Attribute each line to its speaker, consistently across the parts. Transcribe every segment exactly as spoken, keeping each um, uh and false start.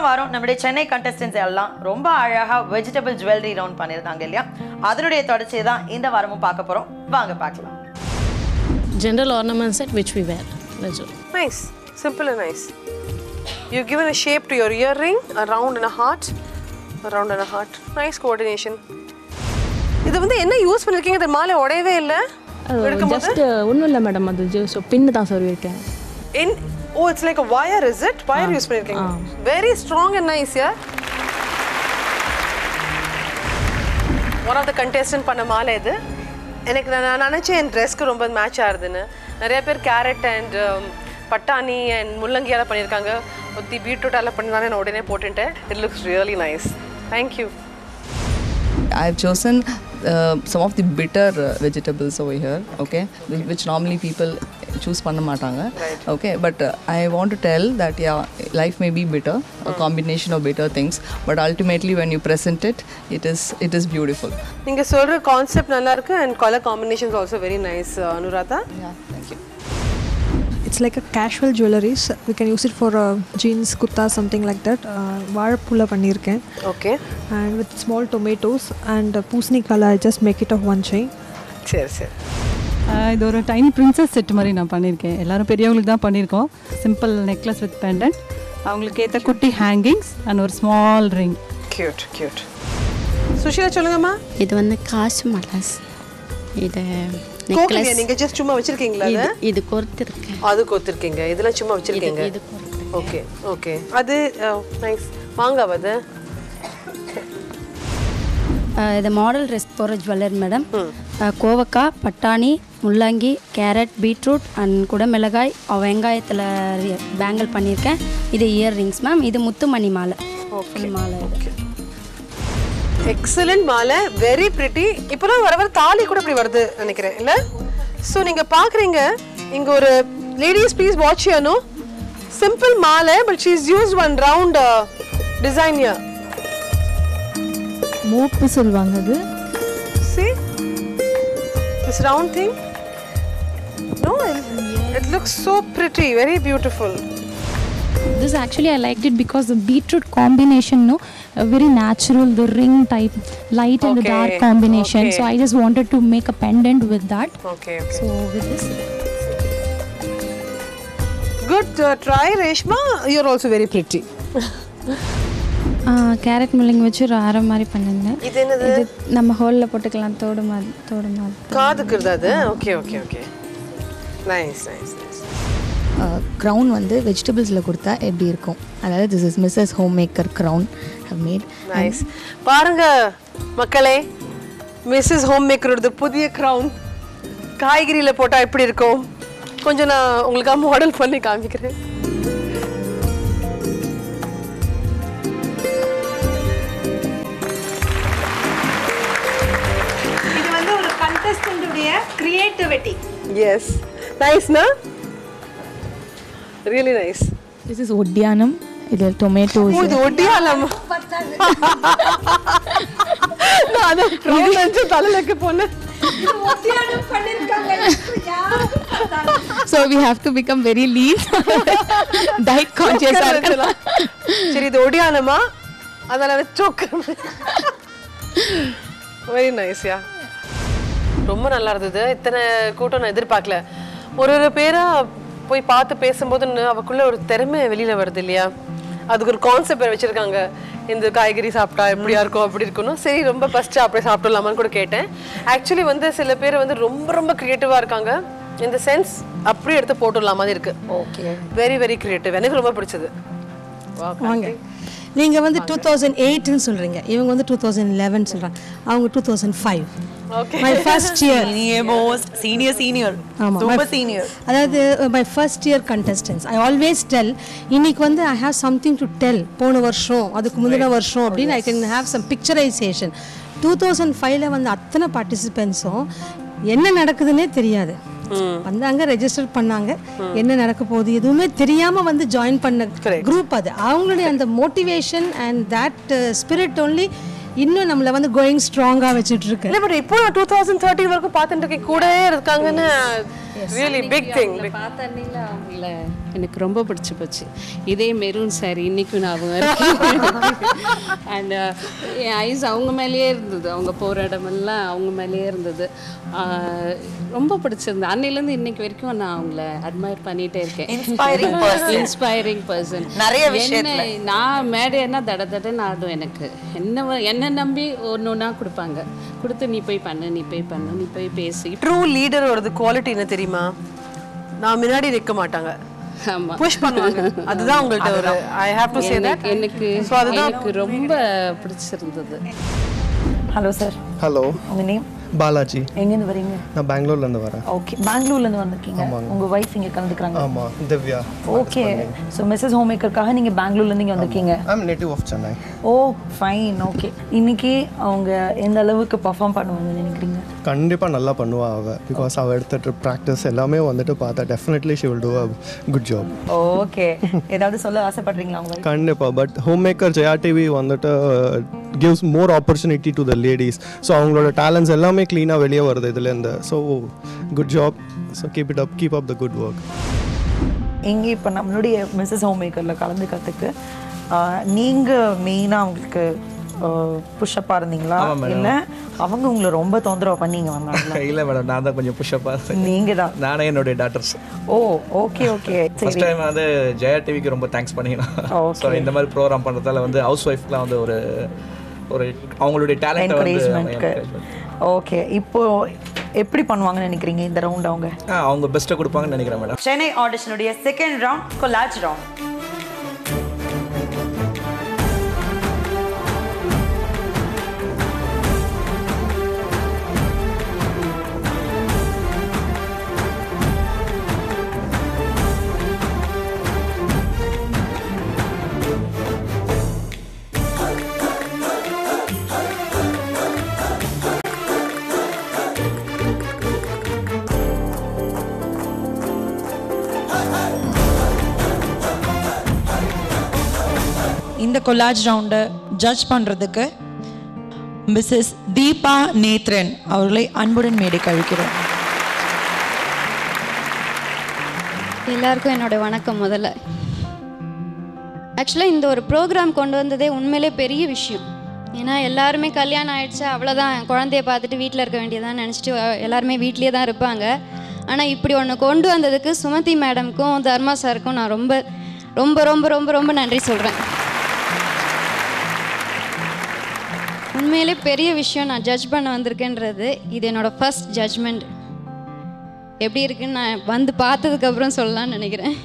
Speaker 1: வாரம் நம்மளுடைய சென்னை கண்டஸ்டன்ஸ் எல்லாம் ரொம்ப அழகா வெஜிடபிள் ஜுவல்லரி ரவுண்ட் பண்ணியிருந்தாங்க இல்லையா? அதனுடைய தொடர்ச்சியை தான் இந்த வாரமும் பார்க்க போறோம். வாங்க பார்க்கலாம்.
Speaker 2: General ornament set which we wear.
Speaker 3: Nice, simple and nice. You've given a shape to your earring, a round and a heart, a round and a heart. Nice coordination. இது வந்து என்ன யூஸ் பண்ணிருக்கீங்க? இந்த மாலை உடையவே இல்ல.
Speaker 2: Just ஒண்ணும் இல்ல madam, அது just பின் தான் சொருவிருக்கேன்.
Speaker 3: In oh, it's like a wire, is it? Wire use பண்ணிருக்கீங்க. Very strong and nice, yeah. One of the contestant பண்ண மாலை இது. எனக்கு நான் நினைச்சேன் என் ட்ரெஸ்க்கு ரொம்ப மேட்ச் ஆகுதுன்னு. நிறைய பேர் கேரட் அண்ட் பட்டாணி அண்ட் முள்ளங்கியால பண்ணியிருக்காங்க. ஒத்தி பீட்ரூட்டால பண்ணினாலே நான் உடனே போட்டுட்டேன். It looks really nice. Thank you.
Speaker 4: I have chosen uh, some of the bitter uh, vegetables over here, okay, which normally people choose panna matanga,
Speaker 3: right.
Speaker 4: Okay, but uh, I want to tell that yeah, life may be bitter, mm. a combination of bitter things, but ultimately when you present it, it is it is beautiful.
Speaker 3: Ninga solra concept nalla irukku and color combinations also very nice, uh, Anuradha.
Speaker 4: Yeah, thank you.
Speaker 5: It's like a casual jewelries. We can use it for uh, jeans, kurta, something like that. Vaazhapoola pannirken.
Speaker 3: Okay.
Speaker 5: And with small tomatoes and uh, poosni color, I just make it of one chain.
Speaker 3: சரி சரி.
Speaker 6: இது ஒரு tiny princess set மாதிரி நான் பண்ணியிருக்கேன். எல்லாரும் பெரியவங்களுக்கு தான் பண்ணியிருக்கோம். சிம்பிள் நெக்லஸ் வித் பெண்டன்ட், அவங்களுக்கு ஏற்ற குட்டி ஹேங்கிங்ஸ் அண்ட் ஒரு small ring.
Speaker 3: Cute cute. Sushila சொல்லுங்கம்மா.
Speaker 7: இது வந்து காசு மலாஸ். இது
Speaker 3: நெக்லஸ் நீங்க ஜஸ்ட் சும்மா வச்சிருக்கீங்களா?
Speaker 7: இது இது கோர்த்திருக்கேன்.
Speaker 3: அது கோர்த்திருக்கீங்க. இதெல்லாம் சும்மா வச்சிருக்கீங்க.
Speaker 7: இது கோர்த்திருக்கேன்.
Speaker 3: Okay okay. அது நைஸ். வாங்காவது
Speaker 7: இது மாடல் ரெஸ்ட் போகிற ஜுவல்லரி மேடம். கோவக்காய், பட்டாணி, முள்ளங்கி, கேரட், பீட்ரூட் அண்ட் குடமிளகாய், வெங்காயத்தில் பேங்கிள் பண்ணியிருக்கேன். இது இயர் ரிங்ஸ் மேம். இது முத்துமணி மாலை.
Speaker 3: ஓகே
Speaker 7: மாலை.
Speaker 3: ஓகே. எக்ஸலண்ட் மாலை, வெரி பிரிட்டி. இப்போலாம் வர வர தாலி கூட இப்படி வருது நினைக்கிறேன் இல்லை? ஸோ நீங்கள் பார்க்குறீங்க இங்கே ஒரு ladies please watch you. Simple மாலை, but she is used one round design யா.
Speaker 2: மோப்பு சொல்வாங்க அது.
Speaker 3: See this round thing? No, it looks so pretty, very beautiful.
Speaker 8: This actually I liked it because the beetroot combination, no, uh, very natural, the ring type, light and
Speaker 3: okay.
Speaker 8: the dark combination.
Speaker 3: Okay.
Speaker 8: So I just wanted to make a pendant with that.
Speaker 3: Okay, okay.
Speaker 8: So with this.
Speaker 3: Good uh, try, Reshma. You're also very pretty.
Speaker 8: Carrot முள்ளங்கி வச்சு ஒரு அரை மாதிரி பண்ணிருந்தேன்.
Speaker 3: இது என்னது?
Speaker 8: இது நம்ம ஹோல்ல போட்டுக்கலாம். தோடு மாதிரி தோடு மாதிரி
Speaker 3: காதுக்கு அது. Okay okay okay. Nice nice nice.
Speaker 9: Crown வந்து வெஜிடபிள்ஸில் கொடுத்தா எப்படி இருக்கும்? அதாவது this is Mrs home maker crown how made.
Speaker 3: Nice. பாருங்க மக்களே, மிஸ்ஸஸ் ஹோம் மேக்கரோட புதிய க்ரௌன் காய்கறியில் போட்டால் எப்படி இருக்கும்? கொஞ்சம் நான் உங்களுக்காக மாடல் பண்ணி காமிக்கிறேன். இது வந்து ஒரு கண்டஸ்டன்ட்டுடைய கிரியேட்டிவிட்டி. எஸ், நைஸ் நா? Really nice.
Speaker 9: This is ஒட்டியானம். இது tomatoes.
Speaker 3: இது ஒட்டியானம். நான் அத ரவுண்ட் அடிச்சு தலையில போனேன். இது ஒட்டியானம் பண்ணிருக்காங்க.
Speaker 9: So we have to become very lean. Diet conscious ஆ இருக்கலாம்.
Speaker 3: சரி, இது ஒட்டியானமா? அதனால சோக்கர். Very nice, yeah. ரொம்ப நல்லா இருந்தது. இத்தனை கூட்டம் நான் எதிர்பார்க்கல. ஒரு ஒரு பேரா போய் பார்த்து பேசும்போது அவக்குள்ள ஒரு திறமை வெளியில வருது இல்லையா? அதுக்கு ஒரு கான்செப்ட் வச்சிருக்காங்க. இந்த காய்கறி சாப்பிட்டா எப்படியா இருக்கும் அப்படி இருக்கணும். சரி, ரொம்ப ஃபர்ஸ்ட் அப்படியே சாப்பிடலாமான்னு கூட கேட்டேன். ஆக்சுவலி வந்து சில பேர் வந்து ரொம்ப ரொம்ப கிரியேட்டிவா இருக்காங்க. இந்த சென்ஸ் அப்படியே எடுத்து போட்டுடலாம் மாதிரி இருக்கு. Okay, very very creative. எனக்கு ரொம்ப பிடிச்சது.
Speaker 10: வாங்க. நீங்க வந்து டூ தௌசண்ட் எயிட்னு சொல்றீங்க, இவங்க வந்து டூ தௌசண்ட் லெவன் சொல்றாங்க, அவங்க two thousand five.
Speaker 3: Okay.
Speaker 10: My first year.
Speaker 1: Senior most, senior senior.
Speaker 10: ஆமா.
Speaker 1: Super senior.
Speaker 10: அதாவது my first year contestants. I always tell, இன்னைக்கு வந்து I have something to tell. போன வருஷம், அதுக்கு முந்தின வருஷம் அப்படின்னு I can have some picturization. Two thousand ஃபைவ்ல வந்து அத்தனை பார்ட்டிசிபென்ட்ஸும் என்ன நடக்குதுன்னே தெரியாது. வந்தாங்க, ரெஜிஸ்டர் பண்ணாங்க, என்ன நடக்க போகுது எதுவுமே தெரியாம வந்து ஜாயின் பண்ண குரூப் அது. அவங்களுடைய அந்த motivation and that spirit only இன்னும் நம்மள வந்து கோயிங் ஸ்ட்ராங்கா வச்சிட்டு இருக்கு.
Speaker 3: இல்ல, பட் இப்போ டூ தௌசண்ட் தேர்ட்டீன் வரைக்கும் பார்த்துட்டு இருக்கேன், கூடவே இருக்காங்கன்னு ரியலி பிக் திங்.
Speaker 11: பார்த்தீங்களா அவங்கள எனக்கு ரொம்ப பிடிச்சி போச்சு. இதே மெரூன் சாரி இன்றைக்கும் ஞாபகம் இருக்கு. அண்ட் என் ஐஸ் அவங்க மேலேயே இருந்தது, அவங்க போகிற இடமெல்லாம் அவங்க மேலேயே இருந்தது. ரொம்ப பிடிச்சிருந்தது. அன்னையிலேருந்து இன்னைக்கு வரைக்கும் நான் அவங்கள அட்மையர் பண்ணிகிட்டே இருக்கேன்.
Speaker 1: Inspiring person.
Speaker 11: Inspiring person.
Speaker 1: நிறைய விஷயத்துல
Speaker 11: நான் மேடைன்னா தட தடன்னு ஆடும். எனக்கு என்ன என்ன நம்பி ஒன்று ஒன்றா கொடுப்பாங்க, கொடுத்து நீ போய் பண்ணு, நீ போய் பண்ணு, நீ போய் பேசி.
Speaker 3: ட்ரூ லீடரோடது குவாலிட்டி என்ன தெரியுமா? நான் முன்னாடி நிற்க மாட்டாங்க,
Speaker 11: ஆமா,
Speaker 3: புஷ் பண்ணுவாங்க. அதுதான் உங்கள்ட்ட ஒரு I have to say that
Speaker 11: எனக்கு எனக்கு ரொம்ப பிடிச்சிருந்தது.
Speaker 1: Hello sir.
Speaker 12: ஹலோ,
Speaker 1: உங்க நேம்?
Speaker 12: பாலாஜி.
Speaker 1: எங்கேருந்து வரீங்க?
Speaker 12: நான் பெங்களூர்லேருந்து வரேன்.
Speaker 1: ஓகே, பெங்களூர்லேருந்து வந்திருக்கீங்க. உங்கள் ஒய்ஃப் இங்கே கலந்துக்கிறாங்க?
Speaker 12: ஆமாம், Divya.
Speaker 1: Okay, so Mrs home மேக்கருக்காக நீங்கள் பெங்களூர்லேருந்து இங்கே வந்திருக்கீங்க?
Speaker 12: I'm native of Chennai.
Speaker 1: Oh fine, okay. இன்னைக்கு அவங்க எந்த அளவுக்கு பர்ஃபார்ம் பண்ணுவாங்கன்னு நினைக்கிறீங்க?
Speaker 12: கண்டிப்பாக நல்லா பண்ணுவா அவள். பிகாஸ் அவள் எடுத்துட்டு ப்ராக்டிஸ் எல்லாமே வந்துட்டு பார்த்தா definitely she will do a good job.
Speaker 1: Okay, ஏதாவது சொல்ல ஆசைப்படுறீங்களா அவங்க?
Speaker 12: கண்டிப்பாக. But home maker Jaya TV வந்துட்டு gives more opportunity to the ladies. So அவங்களோட டேலண்ட்ஸ் எல்லாமே க்ளீனாக வெளியே வருது இதுலேருந்து. So good job. So keep it up, keep up the good work.
Speaker 1: இங்கே இப்போ நம்மளுடைய மிஸ்ஸஸ் ஹோம் மேக்கரில் கலந்துக்கிறதுக்கு நீங்கள் மெயினாக அவங்களுக்கு புஷ்அப்பாக இருந்தீங்களா, இல்லை அவங்க உங்களை ரொம்ப தொந்தரவு பண்ணீங்க வந்தாங்களா?
Speaker 13: இல்லை மேடம், நான் தான் கொஞ்சம் புஷ்அப்பாக இருந்தேன்.
Speaker 1: நீங்கள் தான்?
Speaker 13: நானே என்னுடைய டாட்டர்ஸ்.
Speaker 1: Oh okay okay.
Speaker 13: First time வந்து ஜெயா டிவிக்கு ரொம்ப தேங்க்ஸ் பண்ணிக்கலாம். ஸோ இந்த மாதிரி ப்ரோக்ராம் பண்ணுறதால வந்து ஹவுஸ் ஒய்ஃப்லாம் வந்து ஒரு ஒரு அவங்களுடைய டேலண்ட்
Speaker 1: என்கரேஜ்மெண்ட்க்கு. ஓகே, இப்போ எப்படி பண்ணுவாங்கன்னு நினைக்கிறீங்க இந்த ரவுண்ட்? அவங்க
Speaker 13: அவங்க பெஸ்ட்டாக கொடுப்பாங்கன்னு நினைக்கிறேன் மேடம்.
Speaker 1: சென்னை ஆடிஷனுடைய செகண்ட் ரவுண்ட் கொலாஜ் ரவுண்ட்.
Speaker 14: இந்த கொலாஜ் ரவுண்டை ஜட்ஜ் பண்ணுறதுக்கு மிஸ்ஸஸ் தீபா நேத்ரன் அவர்களை அன்புடன் மேடை கழிக்கிறோம்.
Speaker 15: எல்லாருக்கும் என்னோட வணக்கம். முதல்ல ஆக்சுவலாக இந்த ஒரு ப்ரோக்ராம் கொண்டு வந்ததே உண்மையிலே பெரிய விஷயம். ஏன்னா எல்லாருமே கல்யாணம் ஆகிடுச்சா அவ்வளோதான், குழந்தைய பார்த்துட்டு வீட்டில் இருக்க வேண்டியதான் நினச்சிட்டு எல்லாருமே வீட்லேயே தான் இருப்பாங்க. ஆனால் இப்படி ஒன்று கொண்டு வந்ததுக்கு சுமதி மேடம்க்கும் தர்மா சாருக்கும் நான் ரொம்ப ரொம்ப ரொம்ப ரொம்ப ரொம்ப நன்றி சொல்கிறேன். உண்மையிலே பெரிய விஷயம். நான் ஜட்ஜ் பண்ண வந்திருக்கேன்றது இது என்னோடய ஃபர்ஸ்ட் ஜட்ஜ்மெண்ட். எப்படி இருக்குன்னு நான் வந்து பார்த்ததுக்கப்புறம் சொல்லலாம்னு நினைக்கிறேன்.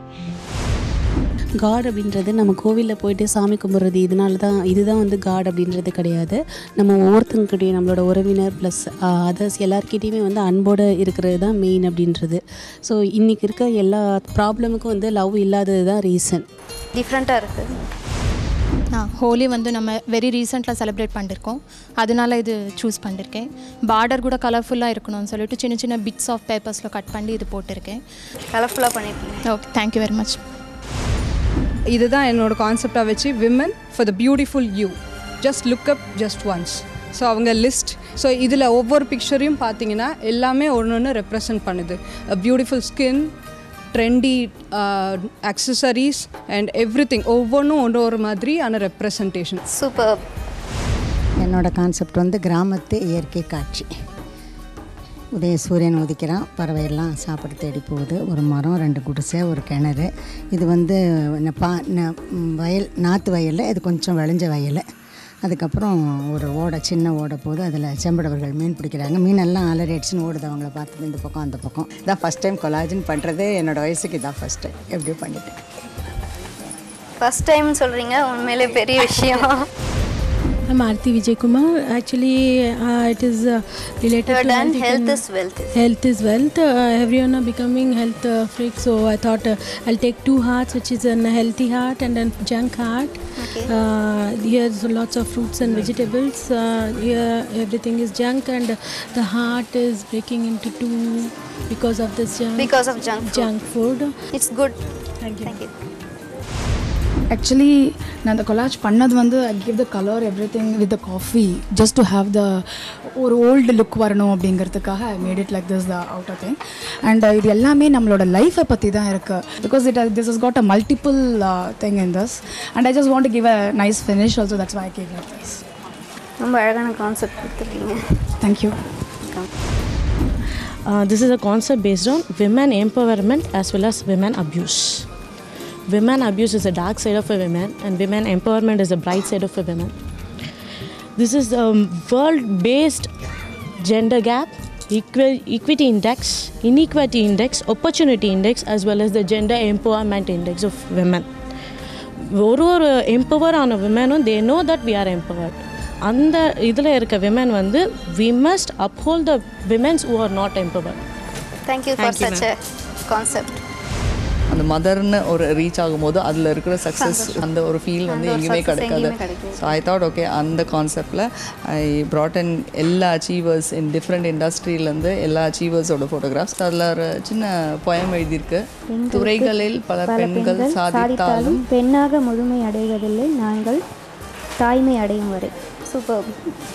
Speaker 11: காட் அப்படின்றது நம்ம கோவிலில் போயிட்டு சாமி கும்பிட்றது இதனால தான், இதுதான் வந்து காட் அப்படின்றது கிடையாது. நம்ம ஒவ்வொருத்தங்கிட்டையும் நம்மளோட உறவினர் ப்ளஸ் அதர்ஸ் எல்லாருக்கிட்டையுமே வந்து அன்போடு இருக்கிறது தான் மெயின் அப்படின்றது. ஸோ இன்றைக்கி இருக்க எல்லா ப்ராப்ளமுக்கும் வந்து லவ் இல்லாதது தான் ரீசன்.
Speaker 15: டிஃப்ரெண்ட்டாக இருக்குது.
Speaker 16: ஹோலி வந்து நம்ம வெரி ரீசெண்டாக செலிப்ரேட் பண்ணியிருக்கோம், அதனால இது சூஸ் பண்ணியிருக்கேன். பார்டர் கூட கலர்ஃபுல்லாக இருக்கணும்னு சொல்லிட்டு சின்ன சின்ன பிட்ஸ் ஆஃப் பேப்பர்ஸில் கட் பண்ணி இது போட்டிருக்கேன்.
Speaker 15: கலர்ஃபுல்லாக பண்ணியிருக்கேன்.
Speaker 16: Okay, thank you very much.
Speaker 5: இதுதான் என்னோட கான்செப்டாக வச்சு women for the beautiful you, just look up just once. So அவங்க லிஸ்ட். ஸோ இதில் ஒவ்வொரு பிக்சரையும் பார்த்தீங்கன்னா எல்லாமே ஒன்று ஒன்று ரெப்ரசன்ட் பண்ணுது. Beautiful skin, trendy accessories and everything, ஒவ்வொன்றும் ஒன்று ஒரு மாதிரியான ரெப்ரசன்டேஷன்.
Speaker 15: சூப்பர்.
Speaker 17: என்னோட கான்செப்ட் வந்து கிராமத்து இயற்கை காட்சி. உதய சூரியன் உதிக்கிறான், பறவையெல்லாம் சாப்பிட தேடி போகுது, ஒரு மரம், ரெண்டு குடிசை, ஒரு கிணறு. இது வந்து பா வயல், நாற்று வயலில், இது கொஞ்சம் விளைஞ்ச வயல். அதுக்கப்புறம் ஒரு ஓடை, சின்ன ஓடை போகுது, அதில் செம்படவர்கள் மீன் பிடிக்கிறாங்க. மீனெல்லாம் அலரேட்ஸ்னு ஓடுது, அவங்கள பார்த்தது இந்த பக்கம் அந்த பக்கம். இதான் ஃபஸ்ட் டைம் கொலாஜின் பண்ணுறது. என்னோடய வயசுக்கு இதான் ஃபஸ்ட் டைம். எப்படியோ பண்ணிட்டேன்.
Speaker 15: ஃபஸ்ட் டைம்னு சொல்கிறீங்க, உண்மையிலே பெரிய விஷயம்.
Speaker 18: I'm Aarti Vijay Kumar. Actually, uh, it is uh, related
Speaker 15: You're
Speaker 18: to
Speaker 15: done
Speaker 18: health.
Speaker 15: Health is wealth.
Speaker 18: Health is wealth. Uh, everyone are becoming health uh, freak. So I thought uh, I'll take two hearts, which is a healthy heart and a junk heart.
Speaker 15: Okay.
Speaker 18: Uh, here's lots of fruits and vegetables. Uh, here everything is junk, and the heart is breaking into two because of this junk.
Speaker 15: Because of junk food.
Speaker 18: Junk food.
Speaker 15: It's good.
Speaker 18: Thank you.
Speaker 15: Thank you.
Speaker 19: Actually நான் அந்த collage பண்ணது வந்து I give the colour everything with the coffee just to have the ஒரு old look வரணும் அப்படிங்கிறதுக்காக I made it like this the out of thing and இது எல்லாமே நம்மளோட லைஃப்பை பற்றி தான் இருக்குது because it this is got a multiple thing in this and I just want to give a nice finish also that's why I give like this.
Speaker 20: ரொம்ப அழகான concept கொடுத்துருக்கீங்க.
Speaker 19: Thank you.
Speaker 21: Uh, this is a concept based on women empowerment as well as women abuse. Women abuse is a dark side of a woman and women empowerment is the bright side of a woman. This is a world-based gender gap, equi- equity index, inequality index, opportunity index as well as the gender empowerment index of women. ஒரு ஒரு empower ஆன விமனும் they know that we are empowered. அந்த இதில் இருக்க women வந்து we must uphold the women who are not empowered.
Speaker 20: Thank you for such a concept.
Speaker 4: அந்த மதர்னு ஒரு reach ஆகும்போது அதில் இருக்கிற சக்ஸஸ் அந்த ஒரு ஃபீல் வந்து எங்கேயுமே கிடைக்காது. ஸோ ஐ தாட் ஓகே அந்த கான்செப்டில் ஐ ப்ராட் அண்ட் எல்லா அச்சீவர்ஸ் இன் டிஃப்ரெண்ட் இண்டஸ்ட்ரியிலேருந்து எல்லா அச்சீவர்ஸோட ஃபோட்டோகிராஃப்ஸ் அதில் ஒரு சின்ன பொயம் எழுதியிருக்கு. துறைகளில் பல பெண்கள் சாதித்தாலும்
Speaker 20: பெண்ணாக முழுமை அடைவதில்லை நாங்கள் தாய்மை அடையும் வரை. சூப்பர்.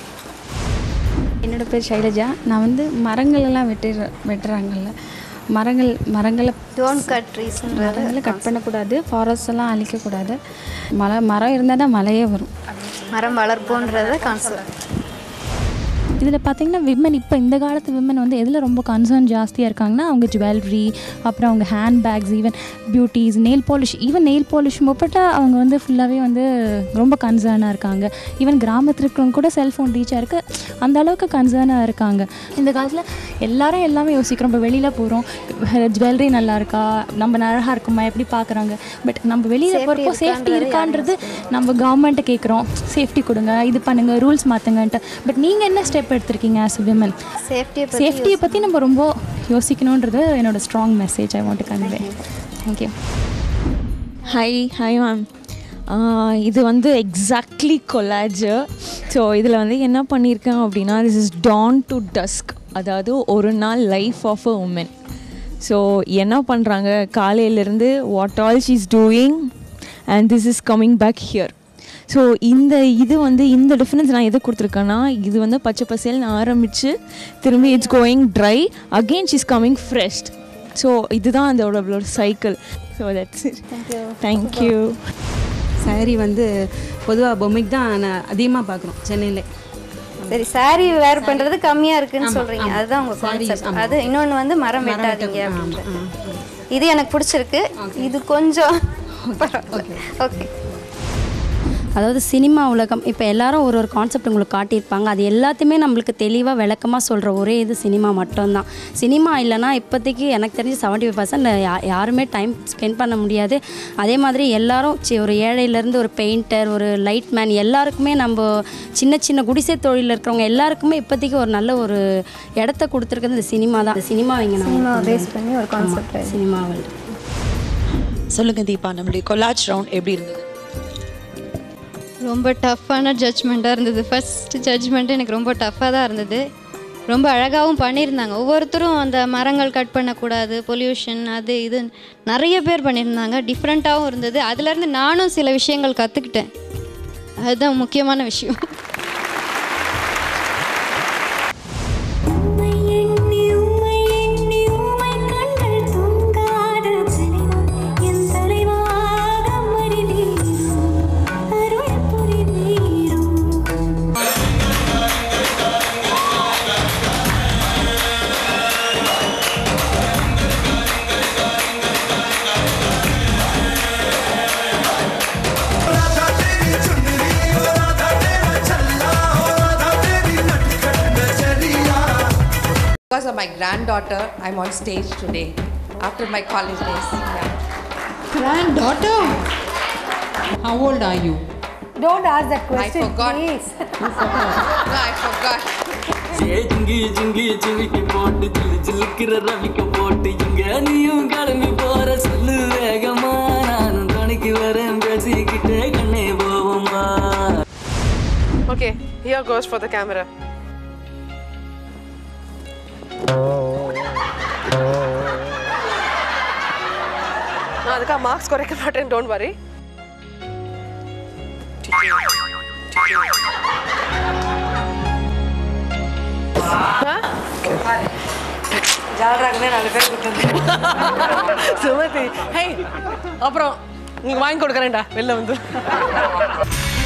Speaker 19: என்னோடய பேர் ஷைலஜா. நான் வந்து மரங்கள் எல்லாம் வெட்டி வெட்டுறாங்கல்ல மரங்கள் மரங்களை
Speaker 20: டோன்ட் கட் ட்ரீஸ்
Speaker 19: மரங்களை கட் பண்ணக்கூடாது, ஃபாரஸ்ட் எல்லாம் அழிக்கக்கூடாது. மலை மரம் இருந்தால் தான் மழையே வரும்.
Speaker 20: மரம் வளர்ப்போன்றத கான்செப்ட்.
Speaker 8: இதில் பார்த்திங்கன்னா விமன் இப்போ இந்த காலத்து விமன் வந்து எதில் ரொம்ப கன்சர்ன் ஜாஸ்தியாக இருக்காங்கன்னா அவங்க ஜுவல்லரி, அப்புறம் அவங்க handbags, even beauties, nail polish, even nail polish முப்பட்டா அவங்க வந்து ஃபுல்லாகவே வந்து ரொம்ப கன்சர்னாக இருக்காங்க. ஈவன் கிராமத்தில் இருக்கிறவங்க கூட செல்ஃபோன் ரீச்சாக இருக்குது அந்த அளவுக்கு கன்சர்னாக இருக்காங்க. இந்த காலத்தில் எல்லாரும் எல்லாமே யோசிக்கிறோம். இப்போ வெளியில் போகிறோம், ஜுவல்லரி நல்லா இருக்கா, நம்ம அழகாக இருக்குமா, எப்படி பார்க்குறாங்க. பட் நம்ம வெளியில் போகிறப்போ சேஃப்டி இருக்கான்றது நம்ம கவர்மெண்ட்டை கேட்குறோம், சேஃப்டி கொடுங்க, இது பண்ணுங்கள், ரூல்ஸ் மாற்றுங்கன்ட்டு. பட் நீங்கள் என்ன ஸ்டெப் எடுத்திருக்கீங்க ஆஸ் அ விமன்?
Speaker 20: சேஃப்டியை
Speaker 8: சேஃப்டியை பற்றி நம்ம ரொம்ப யோசிக்கணுன்றது என்னோட strong message I want to convey. Thank you.
Speaker 22: Hi hi ma'am. இது வந்து எக்ஸாக்ட்லி கொலாஜு. ஸோ இதில் வந்து என்ன பண்ணியிருக்கேன் அப்படின்னா this is dawn to dusk, அதாவது ஒரு நாள் life of a woman. So என்ன பண்ணுறாங்க காலையிலேருந்து what all she is doing and this is coming back here. So இந்த இது வந்து இந்த டிஃப்ரென்ஸ் நான் எது கொடுத்துருக்கேன்னா இது வந்து பச்சை பசேல்னு ஆரம்பித்து திரும்பி it's going dry again she is coming freshed. So இதுதான் அதோட ஒரு cycle. So that's it. Thank you.
Speaker 23: Sari வந்து பொதுவாக பொம்மைக்கு தான் நான் அதிகமாக பார்க்குறோம் சென்னையில்.
Speaker 20: சரி, சாரீ வேர் பண்ணுறது கம்மியாக இருக்குன்னு சொல்கிறீங்க, அதுதான் உங்கள் கான்செப்ட். அது இன்னொன்று வந்து மரம் வெட்டாதீங்க அப்படின்றது. இது எனக்கு பிடிச்சிருக்கு. இது கொஞ்சம் ஓகே.
Speaker 7: அதாவது சினிமா உலகம் இப்போ எல்லாரும் ஒரு ஒரு கான்செப்ட் உங்களுக்கு காட்டியிருப்பாங்க. அது எல்லாத்தையுமே நம்மளுக்கு தெளிவாக விளக்கமாக சொல்கிற ஒரே இது சினிமா மட்டும்தான். சினிமா இல்லைனா இப்போதைக்கு எனக்கு தெரிஞ்சு செவன்ட்டி ஃபைவ் பர்சன்ட் யா யாருமே டைம் ஸ்பெண்ட் பண்ண முடியாது. அதே மாதிரி எல்லாரும் சி ஒரு ஏழையிலேருந்து ஒரு பெயிண்டர், ஒரு லைட் மேன், எல்லாருக்குமே நம்ம சின்ன சின்ன குடிசை தொழிலில் இருக்கிறவங்க எல்லாருக்குமே இப்போதைக்கு ஒரு நல்ல ஒரு இடத்த கொடுத்துருக்குறது இந்த சினிமா தான். சினிமா இங்கே
Speaker 20: சினிமா பேஸ் பண்ணி ஒரு கான்செப்ட்
Speaker 7: சினிமாவில்.
Speaker 14: சொல்லுங்கள் தீபா, நம்மளுடைய கொலாஜ் ரவுண்ட் எப்படி இருந்தது?
Speaker 15: ரொம்ப டஃப்பான ஜட்ஜ்மெண்ட்டாக இருந்தது. ஃபஸ்ட் ஜட்ஜ்மெண்ட்டு எனக்கு ரொம்ப டஃப்பாக தான் இருந்தது. ரொம்ப அழகாகவும் பண்ணியிருந்தாங்க. ஒவ்வொருத்தரும் அந்த மரங்கள் கட் பண்ணக்கூடாது, பொல்யூஷன், அது இது நிறைய பேர் பண்ணியிருந்தாங்க. டிஃப்ரெண்ட்டாகவும் இருந்தது. அதுலேருந்து நானும் சில விஷயங்கள் கற்றுக்கிட்டேன். அதுதான் முக்கியமான விஷயம்.
Speaker 24: Because of my granddaughter, I'm on stage today after my college days. Yeah.
Speaker 25: Granddaughter? How old are you?
Speaker 10: Don't ask that question,
Speaker 24: I forgot.
Speaker 10: please.
Speaker 24: You forgot. No, I forgot.
Speaker 26: Gingee Gingee ஜிமிக்கி போட்டு ஜில்லு ஜில்லுக்கிற ரவிக்க போட்டு இங்க நீயும் கிளம்பி போற சொல்லு வேகமா நானும் துணைக்கு வரேன் பேசிக்கிட்டே கண்ணே போவோமா.
Speaker 3: Okay, here goes for the camera. நான் அதுக்காக மார்க்ஸ் குறைக்க மாட்டேன், டோன்ட் வரி. ஜாலராகவே நாலு பேர் கொடுத்து சுமதி ஹே அப்புறம் நீங்க வாங்கி கொடுக்குறேன்டா வெளில வந்து